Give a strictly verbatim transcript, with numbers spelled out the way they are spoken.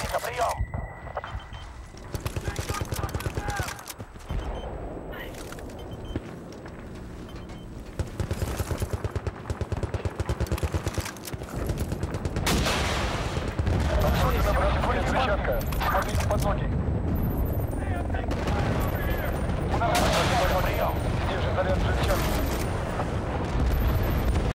Разведка, прием! Подходит на броневая зачатка. Смотрите под ноги.